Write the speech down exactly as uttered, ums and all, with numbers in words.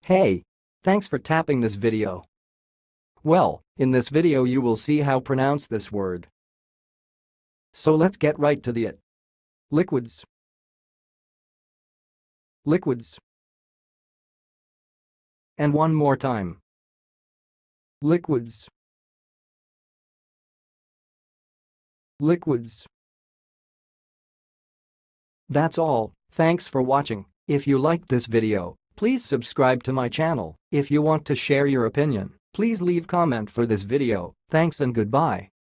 Hey! Thanks for tapping this video. Well, in this video you will see how pronounce this word. So let's get right to the it. Liquids. Liquids. And one more time. Liquids. Liquids. That's all. Thanks for watching. If you liked this video, please subscribe to my channel. If you want to share your opinion, please leave comment for this video. Thanks and goodbye.